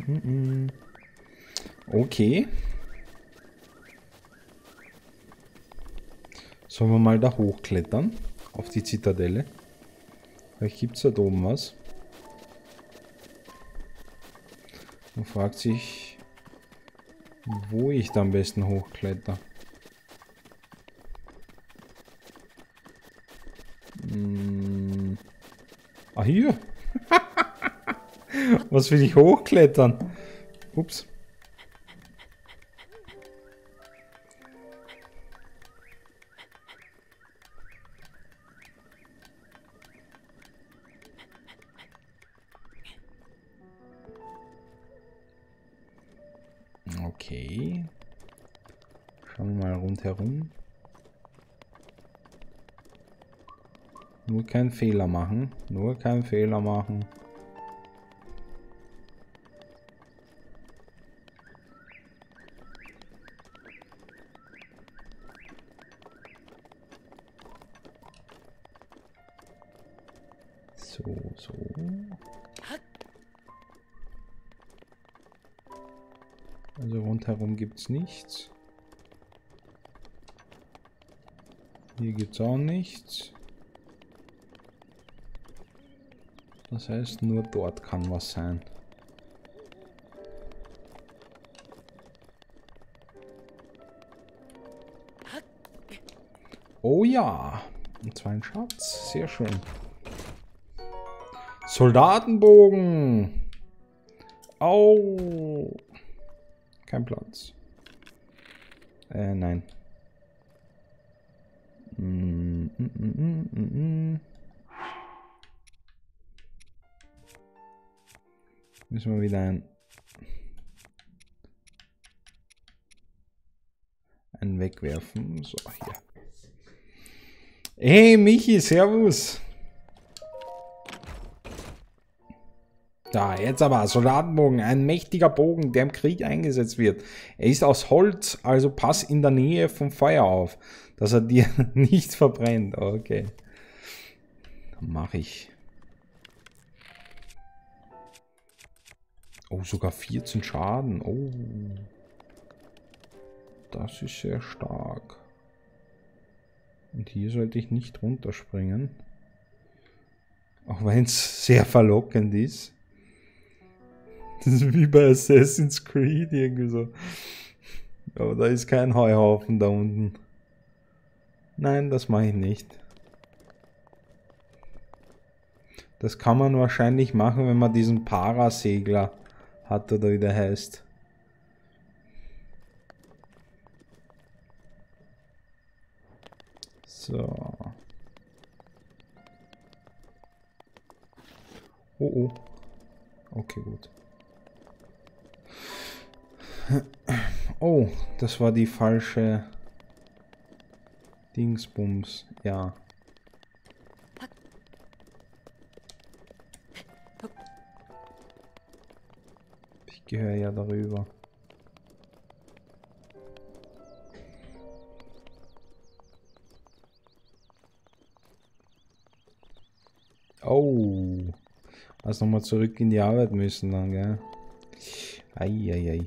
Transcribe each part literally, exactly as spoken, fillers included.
Okay. Sollen wir mal da hochklettern? Auf die Zitadelle? Vielleicht gibt es da oben was. Man fragt sich, wo ich da am besten hochkletter. Hm. Ah, hier. Was will ich hochklettern? Ups. Okay. Schauen wir mal rundherum. Nur keinen Fehler machen. Nur keinen Fehler machen. So, so. Also rundherum gibt es nichts. Hier gibt es auch nichts. Das heißt, nur dort kann was sein. Oh ja. Und zwar ein Schatz. Sehr schön. Soldatenbogen. Au. Kein Platz. Äh, nein. Mm, mm, mm, mm, mm. Müssen wir wieder ein... ein wegwerfen. So, hier. Hey, Michi, servus. Da, jetzt aber, Soldatenbogen, ein mächtiger Bogen, der im Krieg eingesetzt wird. Er ist aus Holz, also pass in der Nähe vom Feuer auf, dass er dir nicht verbrennt. Okay. Mach ich. Oh, sogar vierzehn Schaden. Oh. Das ist sehr stark. Und hier sollte ich nicht runterspringen. Auch wenn es sehr verlockend ist. Das ist wie bei Assassin's Creed irgendwie so. Aber da ist kein Heuhaufen da unten. Nein, das mache ich nicht. Das kann man wahrscheinlich machen, wenn man diesen Parasegler hat oder wie der heißt. So. Oh oh. Okay, gut. Oh, das war die falsche Dingsbums. Ja. Ich gehöre ja darüber. Oh. Also nochmal zurück in die Arbeit müssen dann, gell? Eieiei.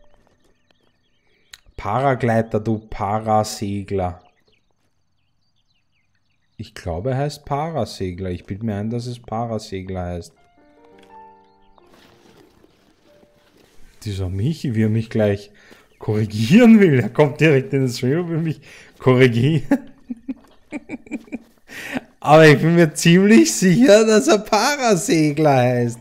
Paragleiter, du Parasegler. Ich glaube, er heißt Parasegler. Ich bilde mir ein, dass es Parasegler heißt. Dieser Michi, wie er mich gleich korrigieren will. Er kommt direkt in den Stream und will mich korrigieren. Aber ich bin mir ziemlich sicher, dass er Parasegler heißt.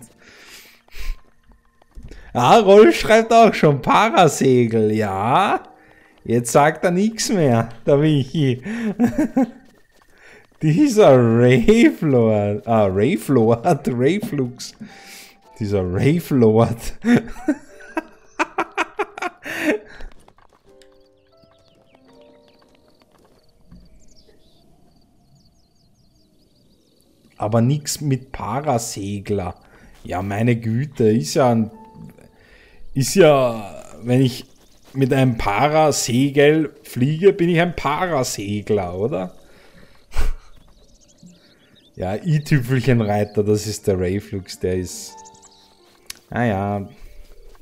Ah, Rolf schreibt auch schon Parasegel. Ja. Jetzt sagt er nichts mehr, der Michi. Dieser Ravelord. Ah, Ravelord. Ravelux. Dieser Ravelord. Aber nichts mit Parasegler. Ja, meine Güte, ist ja ein, ist ja, wenn ich mit einem Parasegel fliege, bin ich ein Parasegler, oder? Ja, i-Tüpfelchenreiter, das ist der Ravelux, der ist, naja,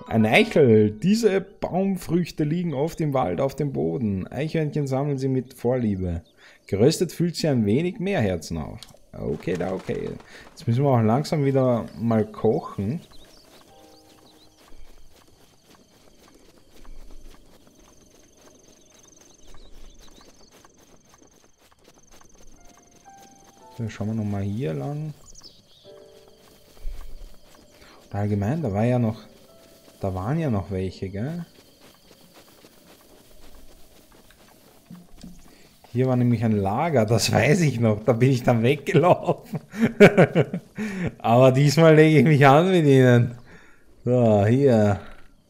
Ein Eichel. Diese Baumfrüchte liegen oft im Wald auf dem Boden. Eichhörnchen sammeln sie mit Vorliebe. Geröstet füllt sie ein wenig mehr Herzen auf. Okay, da okay. Jetzt müssen wir auch langsam wieder mal kochen. So, schauen wir nochmal hier lang. Allgemein, da war ja noch, da waren ja noch welche, gell? Hier war nämlich ein Lager, das weiß ich noch, da bin ich dann weggelaufen. Aber diesmal lege ich mich an mit ihnen. So, hier.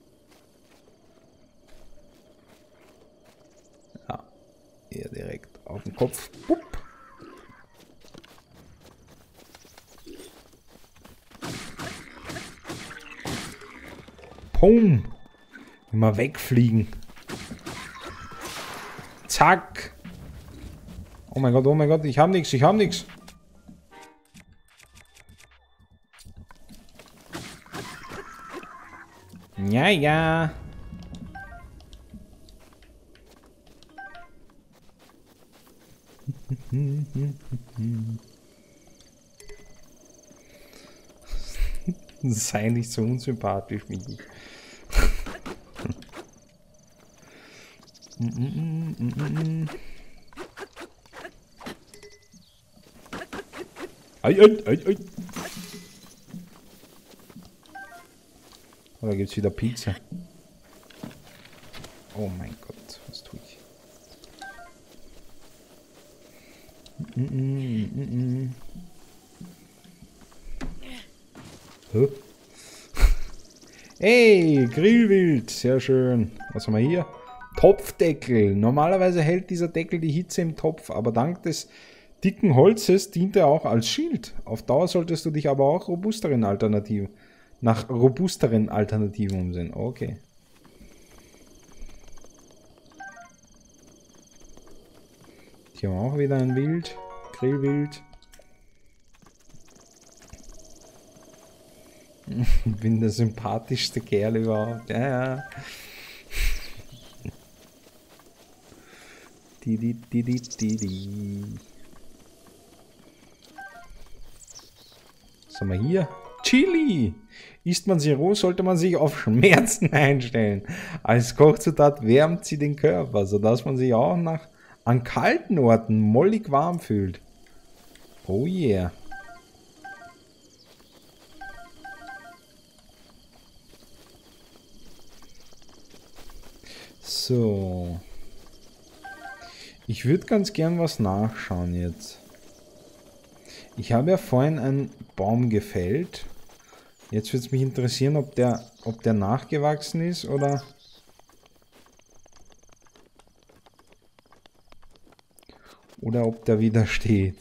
Ja, hier direkt auf den Kopf. Pup. Pum. Immer wegfliegen. Zack. Oh mein Gott, oh mein Gott, ich hab nichts, ich hab nichts. Ja, ja. Sei nicht so unsympathisch, Michi. Ei, ei, ei, ei. Oh, da gibt's wieder Pizza. Oh mein Gott, was tue ich? Mm -mm, mm -mm. Huh? Hey, Grillwild, sehr schön. Was haben wir hier? Topfdeckel. Normalerweise hält dieser Deckel die Hitze im Topf, aber dank des dicken Holzes dient er auch als Schild. Auf Dauer solltest du dich aber auch robusteren Alternativen, nach robusteren Alternativen umsehen. Okay. Hier haben wir auch wieder ein Wild. Grillwild. Ich bin der sympathischste Kerl überhaupt. Ja, ja. Die, die, die, die, die, die. Was haben wir hier? Chili! Isst man sie roh, sollte man sich auf Schmerzen einstellen. Als Kochzutat wärmt sie den Körper, sodass man sich auch nach, an kalten Orten mollig warm fühlt. Oh yeah. So. Ich würde ganz gern was nachschauen jetzt. Ich habe ja vorhin einen Baum gefällt. Jetzt würde es mich interessieren, ob der, ob der nachgewachsen ist oder... Oder ob der wieder steht.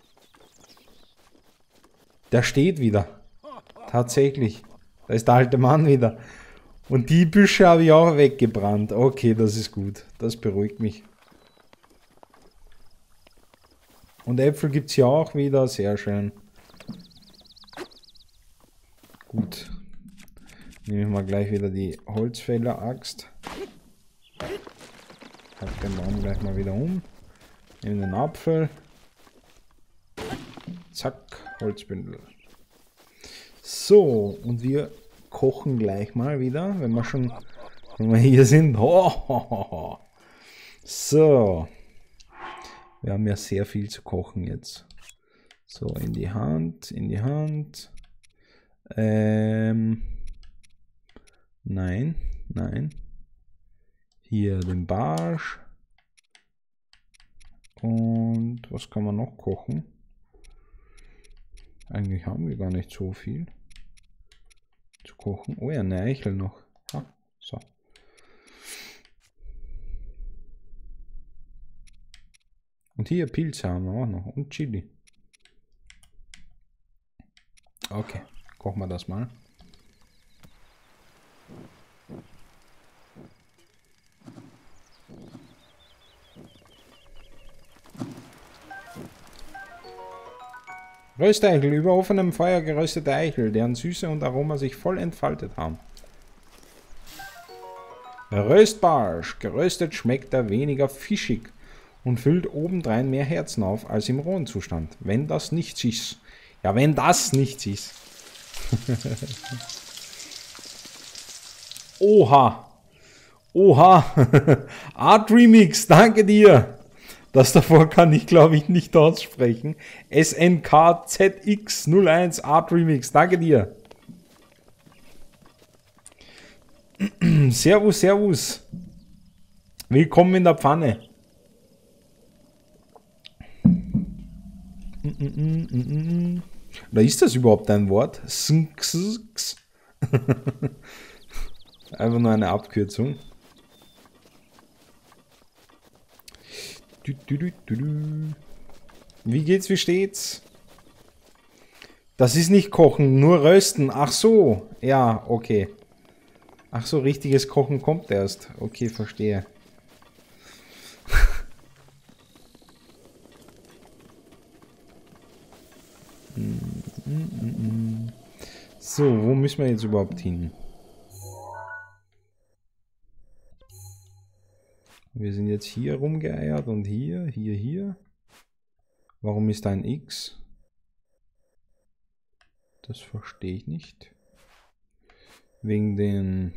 Der steht wieder. Tatsächlich. Da ist der alte Mann wieder. Und die Büsche habe ich auch weggebrannt. Okay, das ist gut. Das beruhigt mich. Und Äpfel gibt es hier auch wieder. Sehr schön. Gut. Nehme ich mal gleich wieder die Holzfäller-Axt. Hack den Baum gleich mal wieder um. Nehme den Apfel. Zack, Holzbündel. So, und wir kochen gleich mal wieder, wenn wir schon wenn wir hier sind. Oh, oh, oh. So. Wir haben ja sehr viel zu kochen jetzt. So, in die Hand, in die Hand. Ähm. Nein, nein. Hier den Barsch. Und was kann man noch kochen? Eigentlich haben wir gar nicht so viel zu kochen. Oh ja, eine Eichel noch. Ah, so. Und hier Pilze haben wir auch noch. Und Chili. Okay, kochen wir das mal. Rösteichel, über offenem Feuer geröstete Eichel, deren Süße und Aroma sich voll entfaltet haben. Röstbarsch. Geröstet schmeckt er weniger fischig und füllt obendrein mehr Herzen auf als im rohen Zustand. Wenn das nichts ist. Ja, wenn das nichts ist. Oha. Oha. Art Remix, danke dir. Das davor kann ich, glaube ich, nicht aussprechen. S N K Z X null eins Art Remix, danke dir. Servus, servus. Willkommen in der Pfanne. Oder ist das überhaupt ein Wort? Einfach nur eine Abkürzung. Wie geht's, wie steht's? Das ist nicht kochen, nur rösten. Ach so, ja, okay. Ach so, richtiges Kochen kommt erst. Okay, verstehe. So, wo müssen wir jetzt überhaupt hin? Wir sind jetzt hier rumgeeiert und hier, hier, hier. Warum ist da ein X? Das verstehe ich nicht. Wegen den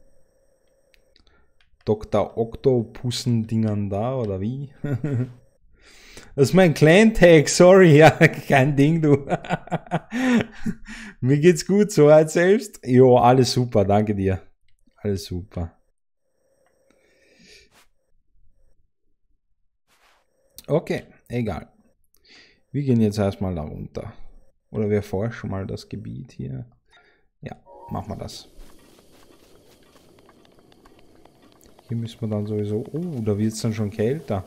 Doktor Octopussen-Dingern da, oder wie? Das ist mein Clan-Tag, sorry, ja, kein Ding, du. Mir geht's gut, soweit selbst? Jo, alles super, danke dir. Alles super. Okay, egal. Wir gehen jetzt erstmal da runter. Oder wir forschen mal das Gebiet hier. Ja, machen wir das. Hier müssen wir dann sowieso... Oh, da wird es dann schon kälter.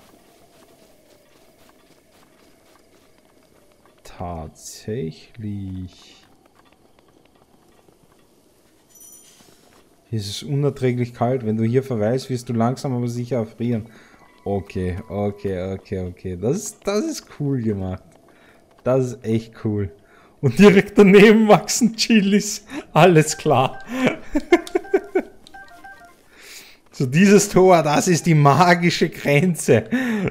Tatsächlich. Hier ist es unerträglich kalt. Wenn du hier verweilst, wirst du langsam aber sicher erfrieren. Okay, okay, okay, okay. Das ist, das ist cool gemacht. Das ist echt cool. Und direkt daneben wachsen Chilis. Alles klar. So, dieses Tor, das ist die magische Grenze.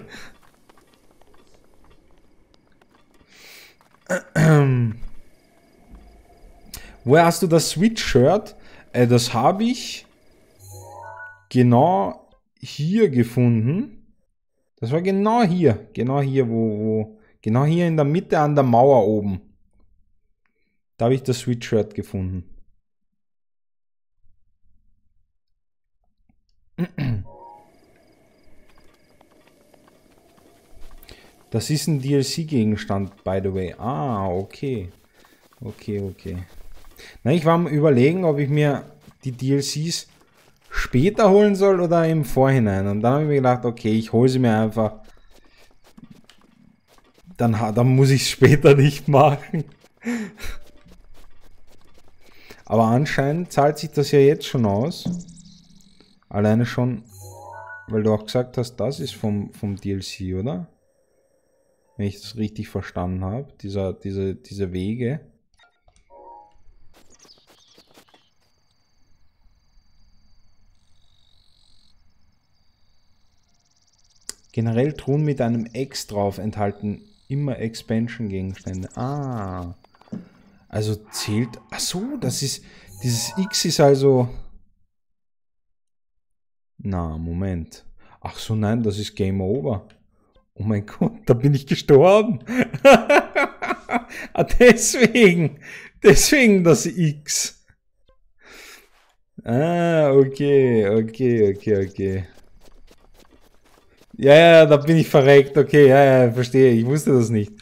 Woher hast du das Switch-Shirt? Äh, das habe ich genau hier gefunden. Das war genau hier. Genau hier, wo, wo. Genau hier in der Mitte an der Mauer oben. Da habe ich das Switch-Shirt gefunden. Das ist ein D L C-Gegenstand, by the way. Ah, okay. Okay, okay. Na, ich war am Überlegen, ob ich mir die D L Cs später holen soll oder im Vorhinein. Und dann habe ich mir gedacht, okay, ich hole sie mir einfach. Dann, dann muss ich es später nicht machen. Aber anscheinend zahlt sich das ja jetzt schon aus. Alleine schon, weil du auch gesagt hast, das ist vom, vom D L C, oder? Wenn ich das richtig verstanden habe, dieser, diese, diese Wege. Generell Truhen mit einem X drauf enthalten immer Expansion-Gegenstände. Ah. Also zählt... Ach so, das ist... Dieses X ist also... Na, Moment. Ach so, nein, das ist Game Over. Oh mein Gott, da bin ich gestorben. Ah, deswegen. Deswegen das X. Ah, okay, okay, okay, okay. Ja, ja, da bin ich verreckt. Okay, ja, ja, verstehe. Ich wusste das nicht.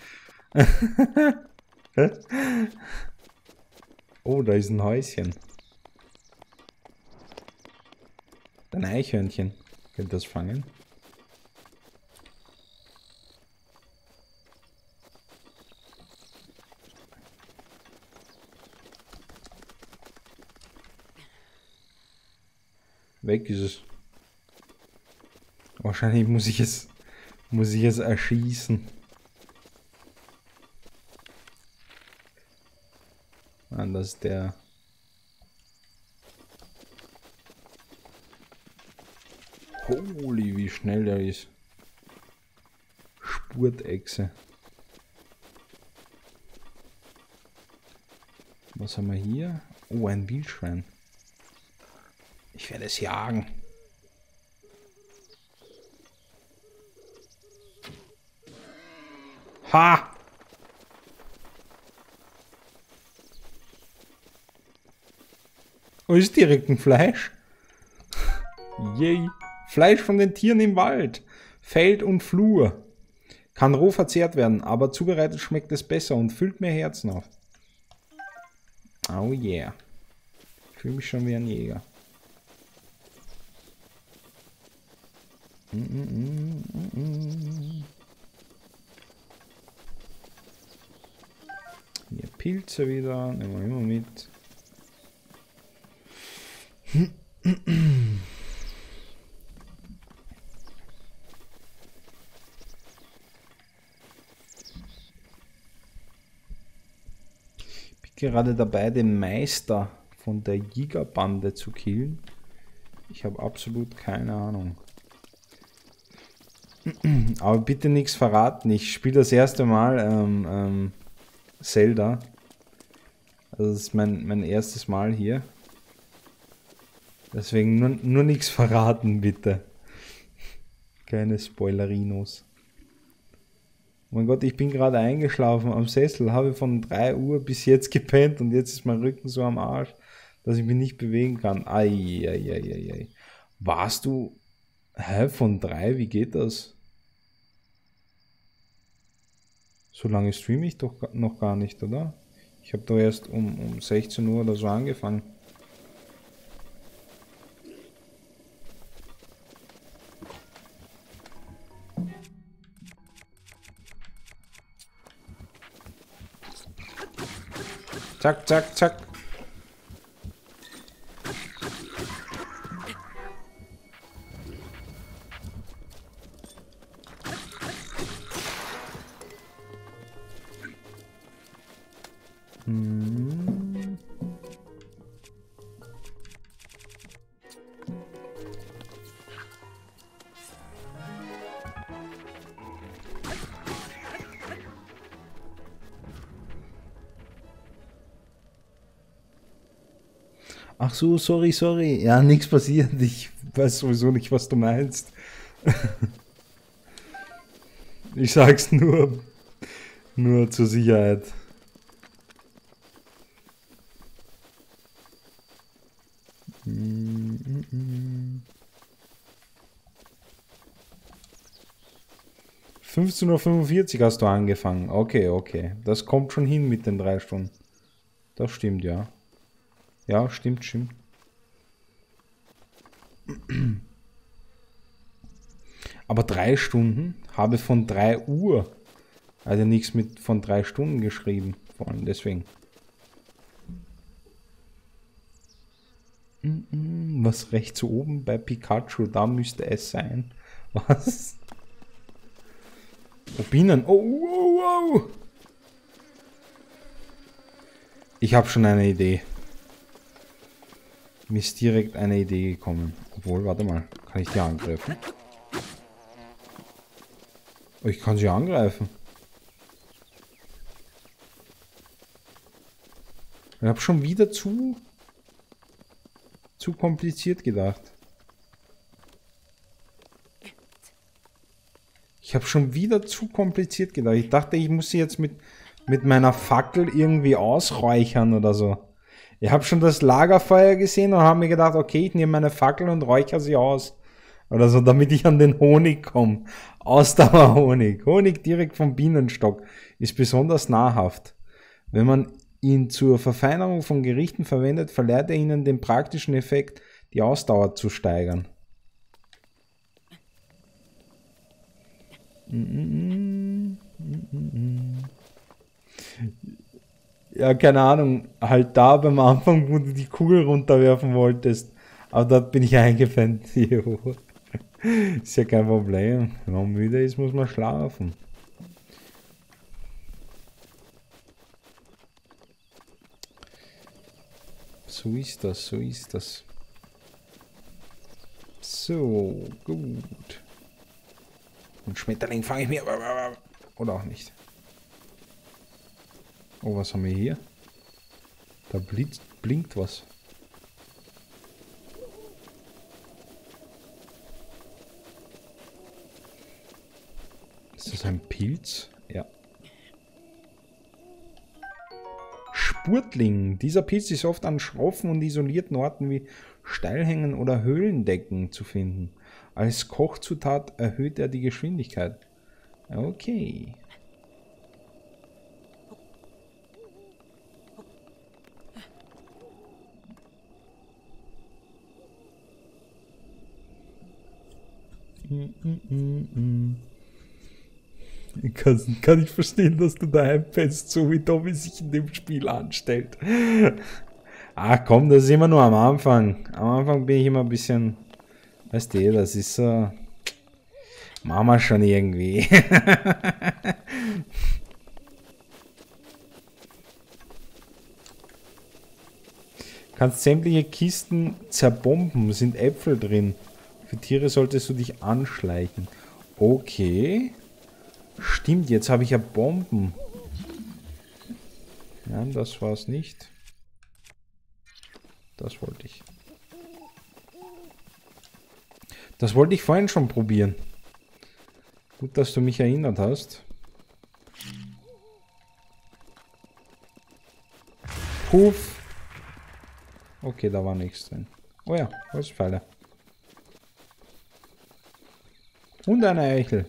Oh, da ist ein Häuschen. Ein Eichhörnchen. Könnt ihr das fangen? Weg ist es. Wahrscheinlich muss ich es, muss ich es erschießen. Ah, das ist der. Holy, wie schnell der ist. Spurtechse. Was haben wir hier? Oh, ein Wildschwein. Ich werde es jagen. Ha! Oh, ist direkt ein Fleisch. Yay. Fleisch von den Tieren im Wald. Feld und Flur. Kann roh verzehrt werden, aber zubereitet schmeckt es besser und füllt mir Herzen auf. Oh yeah. Ich fühle mich schon wie ein Jäger. Mm -mm -mm -mm. Hier Pilze wieder, nehmen wir immer mit. Gerade dabei, den Meister von der Jägerbande zu killen. Ich habe absolut keine Ahnung. Aber bitte nichts verraten. Ich spiele das erste Mal ähm, ähm, Zelda. Also das ist mein, mein erstes Mal hier. Deswegen nur, nur nichts verraten, bitte. Keine Spoilerinos. Oh mein Gott, ich bin gerade eingeschlafen am Sessel, habe von drei Uhr bis jetzt gepennt und jetzt ist mein Rücken so am Arsch, dass ich mich nicht bewegen kann. Eieieiei. Warst du... Hä, von drei? Wie geht das? So lange streame ich doch noch gar nicht, oder? Ich habe doch erst um, um sechzehn Uhr oder so angefangen. Zack, zack, zack. Hm. Ach so, sorry, sorry. Ja, nichts passiert. Ich weiß sowieso nicht, was du meinst. Ich sag's nur, nur zur Sicherheit. fünfzehn Uhr fünfundvierzig hast du angefangen. Okay, okay. Das kommt schon hin mit den drei Stunden. Das stimmt, ja. Ja, stimmt, stimmt. Aber drei Stunden habe von drei Uhr. Also nichts mit von drei Stunden geschrieben. Vor allem deswegen. Was rechts oben bei Pikachu, da müsste es sein. Was? Oh, Bienen. Oh, wow, wow. Ich habe schon eine Idee. Mir ist direkt eine Idee gekommen. Obwohl, warte mal. Kann ich die angreifen? Oh, ich kann sie angreifen. Ich habe schon wieder zu... zu kompliziert gedacht. Ich habe schon wieder zu kompliziert gedacht. Ich dachte, ich muss sie jetzt mit, mit meiner Fackel irgendwie ausräuchern oder so. Ich habe schon das Lagerfeuer gesehen und habe mir gedacht, okay, ich nehme meine Fackel und räuchere sie aus. Oder so, damit ich an den Honig komme. Ausdauerhonig. Honig direkt vom Bienenstock ist besonders nahrhaft. Wenn man ihn zur Verfeinerung von Gerichten verwendet, verleiht er ihnen den praktischen Effekt, die Ausdauer zu steigern. Ja, keine Ahnung, halt da beim Anfang, wo du die Kugel runterwerfen wolltest, aber dort bin ich eingepennt. Ist ja kein Problem. Wenn man müde ist, muss man schlafen. So ist das, so ist das. So So, gut. Und Schmetterling fange ich mir. Oder auch nicht. Oh, was haben wir hier? Da blitzt, blinkt was. Ist das ein Pilz? Ja. Spurtling. Dieser Pilz ist oft an schroffen und isolierten Orten wie Steilhängen oder Höhlendecken zu finden. Als Kochzutat erhöht er die Geschwindigkeit. Okay. Ich kann, kann nicht verstehen, dass du daheim fest, so wie Tommy sich in dem Spiel anstellt. Ach komm, das ist immer nur am Anfang. Am Anfang bin ich immer ein bisschen... Weißt du, das ist so... Machen wir schon irgendwie. Kannst sämtliche Kisten zerbomben, sind Äpfel drin. Für Tiere solltest du dich anschleichen. Okay. Stimmt, jetzt habe ich ja Bomben. Nein, das war es nicht. Das wollte ich. Das wollte ich vorhin schon probieren. Gut, dass du mich erinnert hast. Puff. Okay, da war nichts drin. Oh ja, Holzpfeile. Und eine Eichel.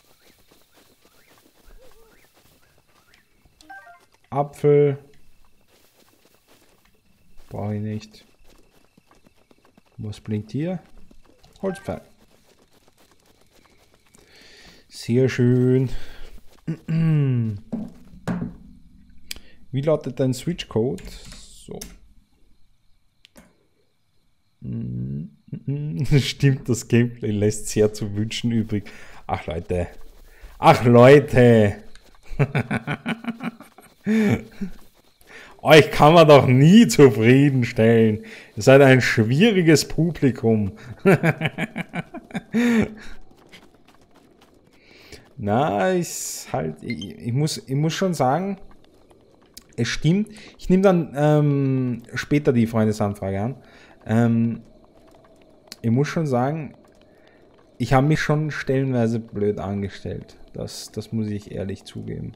Apfel. Brauche ich nicht. Was blinkt hier? Holzpfeil. Sehr schön. Wie lautet dein Switch-Code? So. Stimmt, das Gameplay lässt sehr zu wünschen übrig. Ach Leute. Ach Leute. Euch kann man doch nie zufriedenstellen. Ihr seid ein schwieriges Publikum. Na, ist halt, ich, ich, muss, ich muss schon sagen, es stimmt. Ich nehme dann ähm, später die Freundesanfrage an. Ähm, ich muss schon sagen, ich habe mich schon stellenweise blöd angestellt. Das, das muss ich ehrlich zugeben.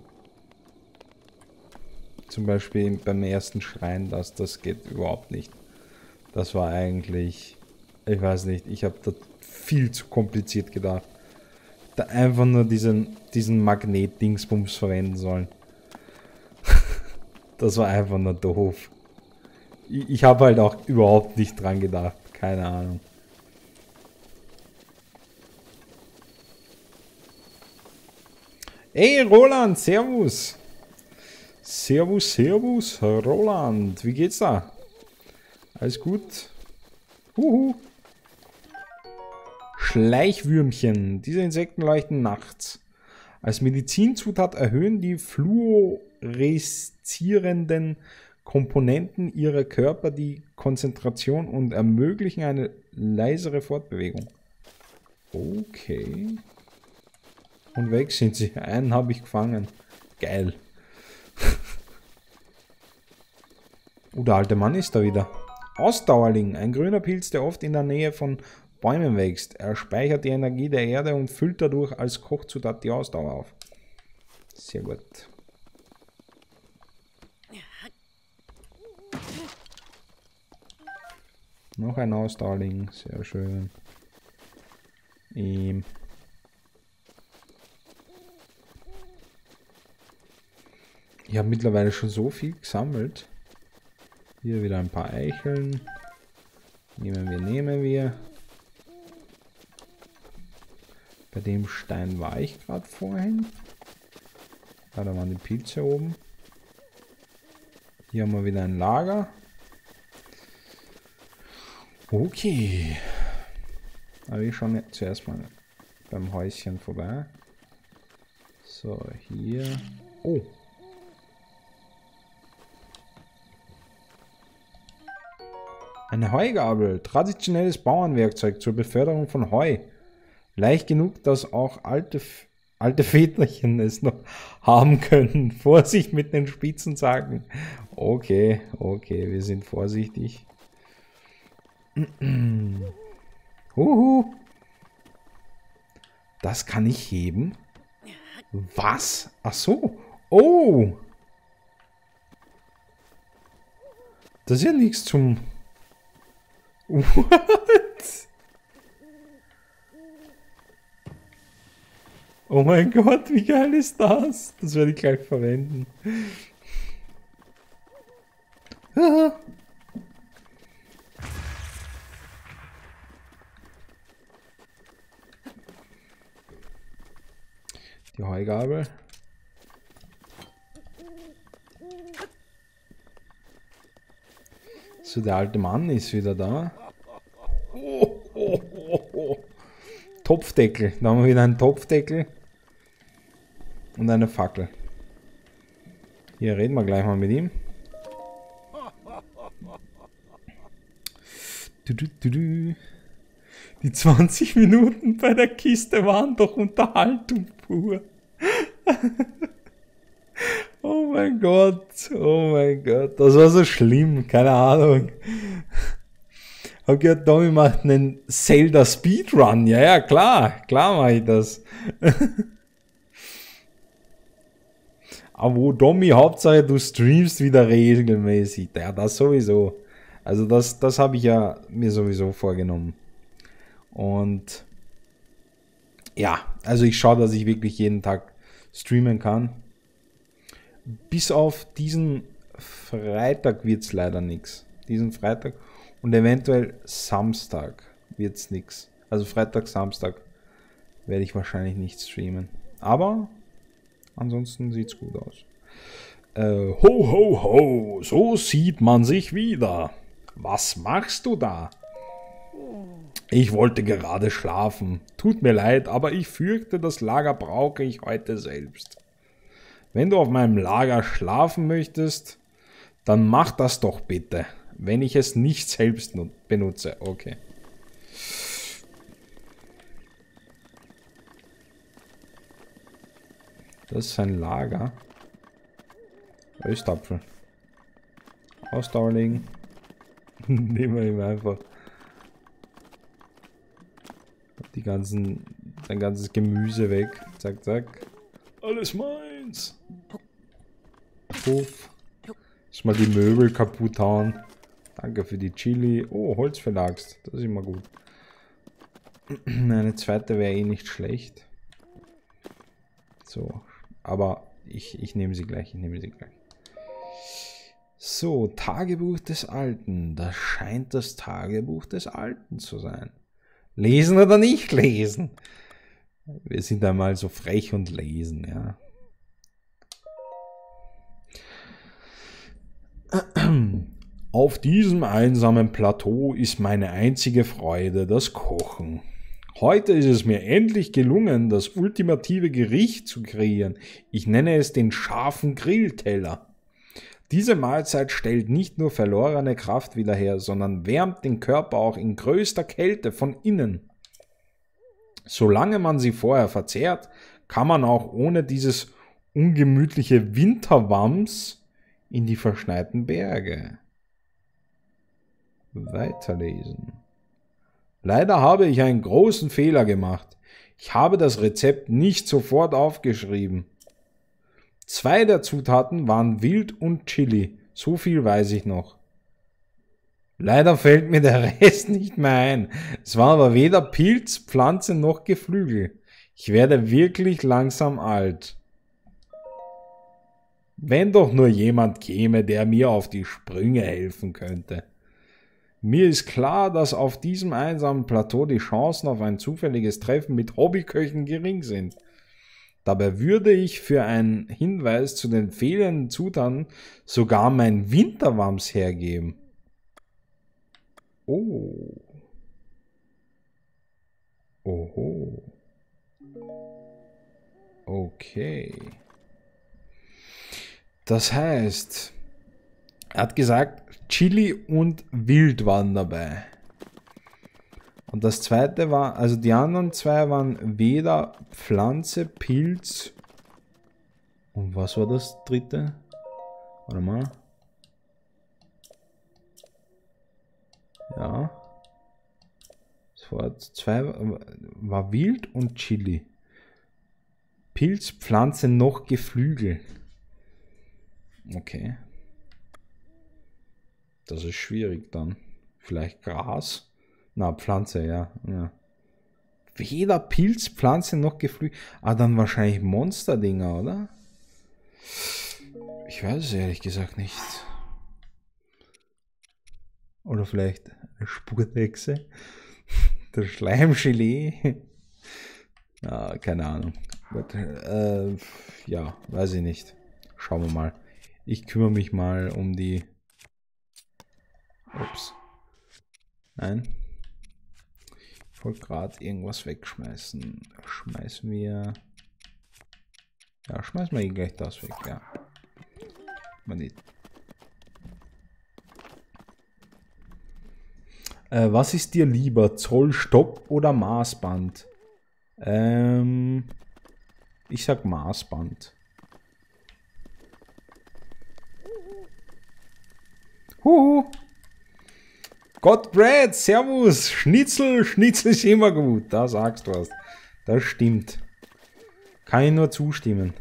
Zum Beispiel beim ersten Schrein, das, das geht überhaupt nicht. Das war eigentlich, ich weiß nicht, ich habe das viel zu kompliziert gedacht. Da einfach nur diesen, diesen Magnet-Dingsbums verwenden sollen. Das war einfach nur doof. Ich, ich habe halt auch überhaupt nicht dran gedacht. Keine Ahnung. Ey, Roland, servus. Servus, servus, Roland. Wie geht's da? Alles gut? Huhu. Schleichwürmchen. Diese Insekten leuchten nachts. Als Medizinzutat erhöhen die fluoreszierenden Komponenten ihrer Körper die Konzentration und ermöglichen eine leisere Fortbewegung. Okay. Und weg sind sie. Einen habe ich gefangen. Geil. Oh, der alte Mann ist da wieder. Ausdauerling. Ein grüner Pilz, der oft in der Nähe von Bäumen wächst. Er speichert die Energie der Erde und füllt dadurch als Kochzutat die Ausdauer auf. Sehr gut. Noch ein Ausdauerling. Sehr schön. Ähm. Ich habe mittlerweile schon so viel gesammelt. Hier wieder ein paar Eicheln. Nehmen wir, nehmen wir. Bei dem Stein war ich gerade vorhin. Ja, da waren die Pilze oben. Hier haben wir wieder ein Lager. Okay. Aber ich schaue zuerst mal beim Häuschen vorbei. So, hier. Oh. Eine Heugabel, traditionelles Bauernwerkzeug zur Beförderung von Heu. Leicht genug, dass auch alte, alte Väterchen es noch haben können. Vorsicht mit den spitzen Zacken. Okay, okay, wir sind vorsichtig. Huhu. Das kann ich heben? Was? Ach so. Oh. Das ist ja nichts zum... What? Oh mein Gott, wie geil ist das? Das werde ich gleich verwenden. Ah. Die Heugabel. So, der alte Mann ist wieder da. Oh, oh, oh, oh. Topfdeckel. Da haben wir wieder einen Topfdeckel. Und eine Fackel. Hier reden wir gleich mal mit ihm. Du, du, du, du. Die zwanzig Minuten bei der Kiste waren doch Unterhaltung pur. Oh mein Gott, oh mein Gott, das war so schlimm, keine Ahnung. Hab gehört, Tommy macht einen Zelda Speedrun. Ja, ja, klar, klar mache ich das. Aber wo Tommy, Hauptsache du streamst wieder regelmäßig. Ja, das sowieso. Also das, das habe ich ja mir sowieso vorgenommen. Und ja, also ich schaue, dass ich wirklich jeden Tag streamen kann. Bis auf diesen Freitag wird es leider nichts. Diesen Freitag und eventuell Samstag wird es nichts. Also Freitag, Samstag werde ich wahrscheinlich nicht streamen. Aber ansonsten sieht es gut aus. Äh, ho, ho, ho, so sieht man sich wieder. Was machst du da? Ich wollte gerade schlafen. Tut mir leid, aber ich fürchte, das Lager brauche ich heute selbst. Wenn du auf meinem Lager schlafen möchtest, dann mach das doch bitte, wenn ich es nicht selbst benutze. Okay. Das ist ein Lager. Östapfel. Ausdauer legen. Nehmen wir ihm einfach die ganzen, sein ganzes Gemüse weg. Zack, zack. Alles meins. Puff. Lass mal die Möbel kaputt hauen. Danke für die Chili. Oh, Holz verlagst. Das ist immer gut. Eine zweite wäre eh nicht schlecht. So. Aber ich, ich nehme sie gleich. Ich nehme sie gleich. So, Tagebuch des Alten. Das scheint das Tagebuch des Alten zu sein. Lesen oder nicht lesen? Wir sind einmal so frech und lesen, ja. Auf diesem einsamen Plateau ist meine einzige Freude das Kochen. Heute ist es mir endlich gelungen, das ultimative Gericht zu kreieren. Ich nenne es den scharfen Grillteller. Diese Mahlzeit stellt nicht nur verlorene Kraft wieder her, sondern wärmt den Körper auch in größter Kälte von innen. Solange man sie vorher verzehrt, kann man auch ohne dieses ungemütliche Winterwams in die verschneiten Berge. Weiterlesen. Leider habe ich einen großen Fehler gemacht. Ich habe das Rezept nicht sofort aufgeschrieben. Zwei der Zutaten waren Wild und Chili. So viel weiß ich noch. Leider fällt mir der Rest nicht mehr ein. Es war aber weder Pilz, Pflanze noch Geflügel. Ich werde wirklich langsam alt. Wenn doch nur jemand käme, der mir auf die Sprünge helfen könnte. Mir ist klar, dass auf diesem einsamen Plateau die Chancen auf ein zufälliges Treffen mit Hobbyköchen gering sind. Dabei würde ich für einen Hinweis zu den fehlenden Zutaten sogar mein Winterwams hergeben. Oh. Oho. Okay. Das heißt, er hat gesagt, Chili und Wild waren dabei. Und das zweite war, also die anderen zwei waren weder Pflanze, Pilz. Und was war das dritte? Warte mal. Ja. Das war zwei, war Wild und Chili. Pilz, Pflanze, noch Geflügel. Okay. Das ist schwierig dann. Vielleicht Gras? Na, Pflanze, ja. ja. Weder Pilz, Pflanze noch Geflügel. Ah, dann wahrscheinlich Monsterdinger, oder? Ich weiß es ehrlich gesagt nicht. Oder vielleicht eine Spurhexe. Der Schleimgelee. Ja, keine Ahnung. But, äh, ja, weiß ich nicht. Schauen wir mal. Ich kümmere mich mal um die... Ups. Nein. Ich wollte gerade irgendwas wegschmeißen. Schmeißen wir... Ja, schmeißen wir eh gleich das weg, ja. Man nicht. Äh, was ist dir lieber? Zollstock oder Maßband? Ähm... Ich sag Maßband. Huhu. Gott Brad, Servus. Schnitzel, Schnitzel ist immer gut. Da sagst du was. Das stimmt. Kann ich nur zustimmen.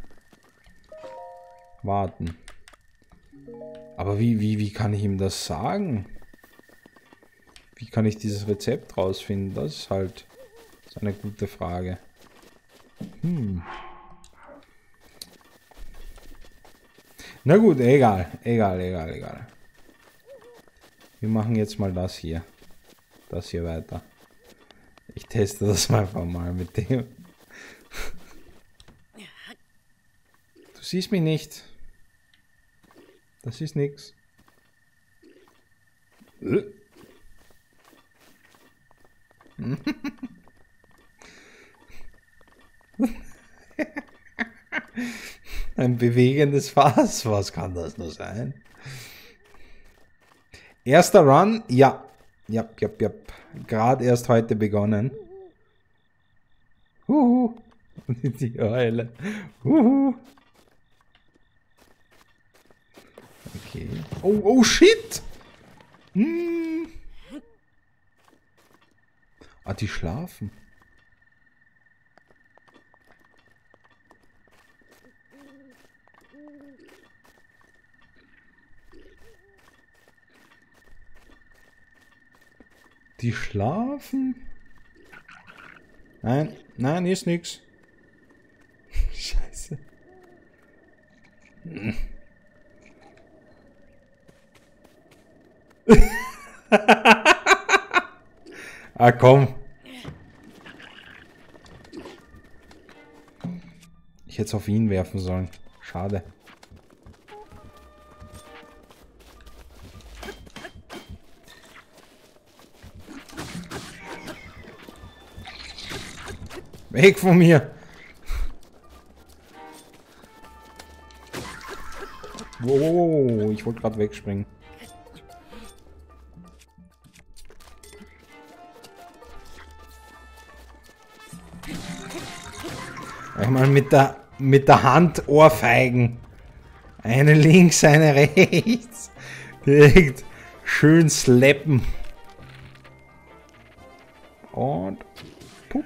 Warten. Aber wie, wie, wie kann ich ihm das sagen? Wie kann ich dieses Rezept rausfinden? Das ist halt das ist eine gute Frage. Hm. Na gut, egal, egal, egal, egal. Wir machen jetzt mal das hier. Das hier weiter. Ich teste das einfach mal mit dem. Du siehst mich nicht. Das ist nix. Ein bewegendes Fass. Was kann das nur sein? Erster Run? Ja. Ja, ja, ja. Gerade erst heute begonnen. Huhu. Die Eule. Huhu. Okay. Oh, oh, shit. Hm. Ah, die schlafen. Die schlafen? Nein, nein, hier ist nix. Scheiße. Ah, komm. Ich hätte es auf ihn werfen sollen. Schade. Weg von mir! Wow, ich wollte gerade wegspringen. Einmal mit der mit der Hand Ohrfeigen. Eine links, eine rechts. Direkt schön slappen. Und pup.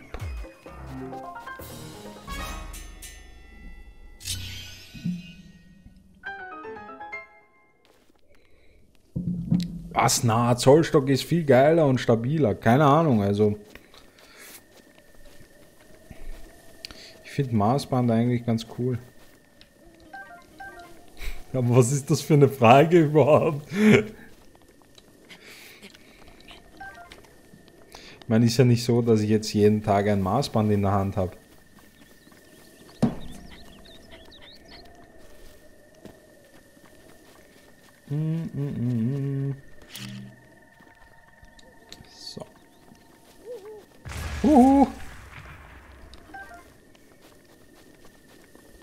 Was? Na, Zollstock ist viel geiler und stabiler. Keine Ahnung, also. Ich finde Maßband eigentlich ganz cool. Aber was ist das für eine Frage überhaupt? Ich meine, ist ja nicht so, dass ich jetzt jeden Tag ein Maßband in der Hand habe. Mm, mm, mm. So. Uhu.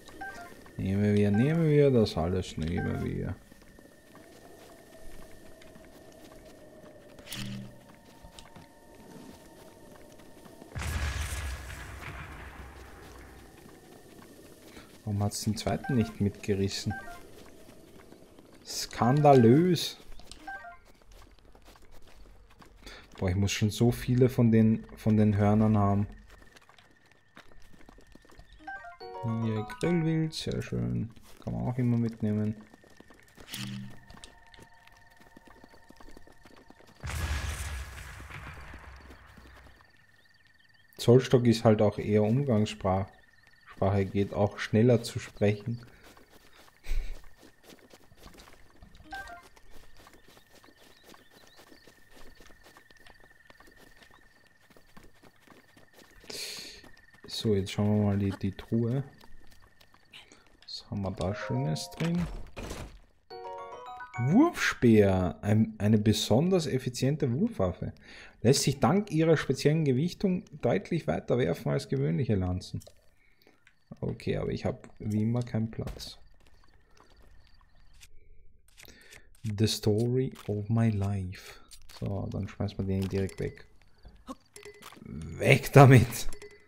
Nehmen wir, nehmen wir das alles, nehmen wir. Warum hat es den zweiten nicht mitgerissen? Skandalös. Boah, ich muss schon so viele von den von den Hörnern haben. Hier Grillwild, sehr schön. Kann man auch immer mitnehmen. Zollstock ist halt auch eher Umgangssprache. Sprache geht auch schneller zu sprechen. So, jetzt schauen wir mal die, die Truhe. Was haben wir da Schönes drin? Wurfspeer, ein, eine besonders effiziente Wurfwaffe. Lässt sich dank ihrer speziellen Gewichtung deutlich weiter werfen als gewöhnliche Lanzen. Okay, aber ich habe wie immer keinen Platz. The story of my life. So, dann schmeißen wir den direkt weg. Weg damit!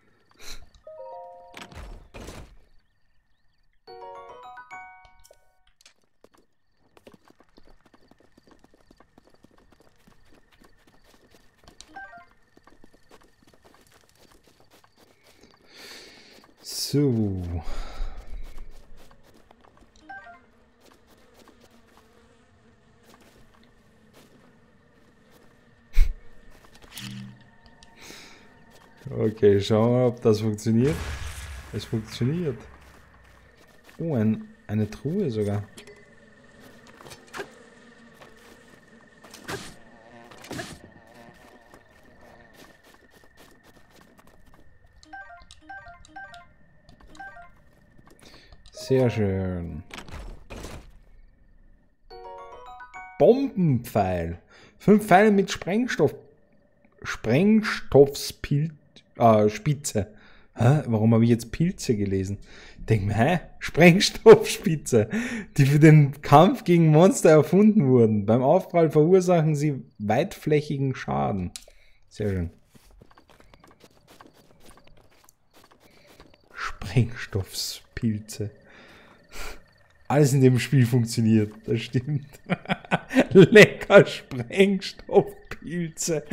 So. Okay, schauen wir mal, ob das funktioniert. Es funktioniert. Oh, ein, eine Truhe sogar. Sehr schön. Bombenpfeil. Fünf Pfeile mit Sprengstoff. Sprengstoffspitze. Äh, Spitze. Hä? Warum habe ich jetzt Pilze gelesen? Denk mir, hä? Sprengstoffspitze, die für den Kampf gegen Monster erfunden wurden. Beim Aufprall verursachen sie weitflächigen Schaden. Sehr schön. Sprengstoffspilze. Alles in dem Spiel funktioniert, das stimmt. Lecker Sprengstoffpilze.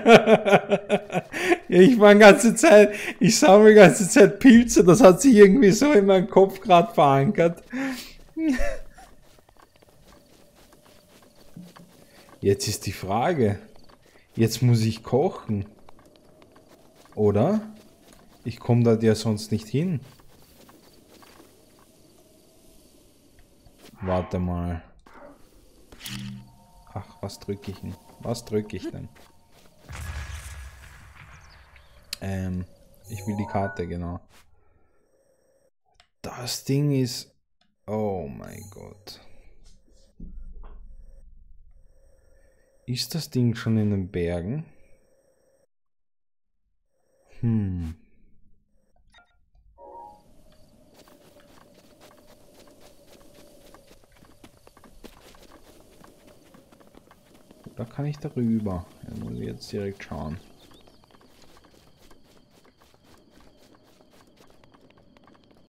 Ich war die ganze Zeit, ich sammle die ganze Zeit Pilze, das hat sich irgendwie so in meinem Kopf gerade verankert. Jetzt ist die Frage, jetzt muss ich kochen. Oder? Ich komme da ja sonst nicht hin. Warte mal. Ach, was drücke ich denn? Was drücke ich denn? Ähm, ich will die Karte, genau. Das Ding ist... Oh mein Gott. Ist das Ding schon in den Bergen? Hm. Da kann ich darüber. Da muss ich jetzt direkt schauen.